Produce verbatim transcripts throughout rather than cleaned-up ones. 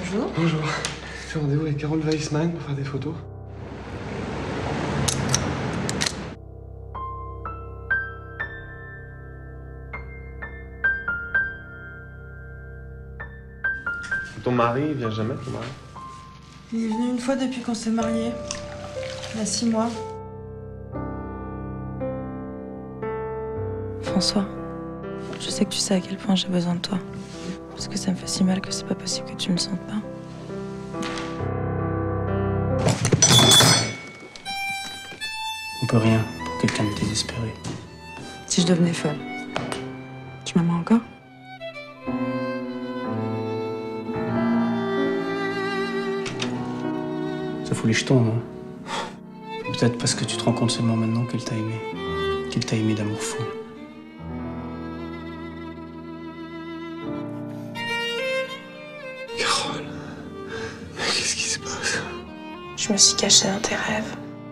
Bonjour. Bonjour. J'ai rendez-vous avec Carole Weissman pour faire des photos. Ton mari, il vient jamais, ton mari? Il est venu une fois depuis qu'on s'est mariés. Il y a six mois. François, je sais que tu sais à quel point j'ai besoin de toi. Parce que ça me fait si mal que c'est pas possible que tu me sentes pas. On peut rien pour quelqu'un de désespéré. Si je devenais folle, tu m'aimerais encore? Ça fout les jetons, non? Peut-être parce que tu te rends compte seulement maintenant qu'elle t'a aimé. Qu'il t'a aimé d'amour fou. Carole, mais qu'est-ce qui se passe? Je me suis cachée dans tes rêves.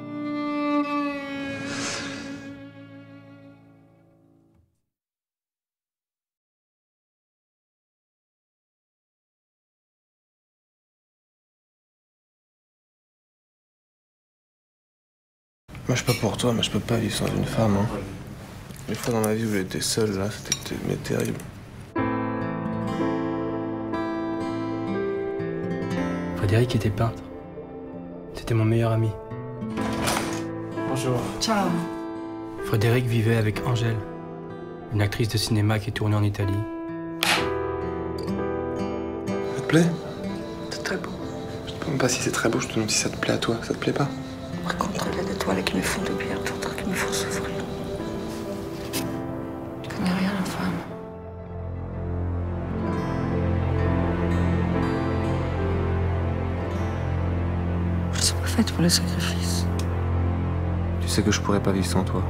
Moi, je suis pas pour toi, mais je peux pas vivre sans une femme. Hein. Les fois dans ma vie où j'étais seul, là, c'était mais terrible. Frédéric était peintre. C'était mon meilleur ami. Bonjour. Ciao. Frédéric vivait avec Angèle, une actrice de cinéma qui est tournée en Italie. Ça te plaît? C'est très beau. Je te demande pas si c'est très beau, je te demande si ça te plaît à toi. Ça te plaît pas? Par contre, il y a des toiles qui me font du bien, d'autres qui me font souffrir. Je connais rien, la femme. Je suis pas faite pour les sacrifices. Tu sais que je pourrais pas vivre sans toi.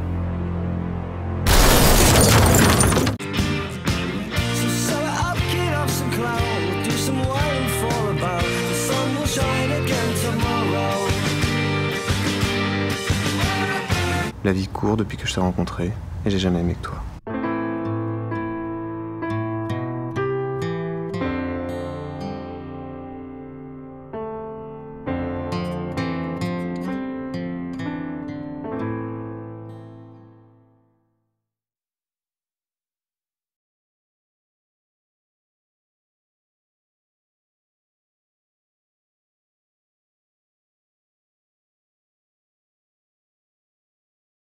La vie court depuis que je t'ai rencontré et j'ai jamais aimé que toi.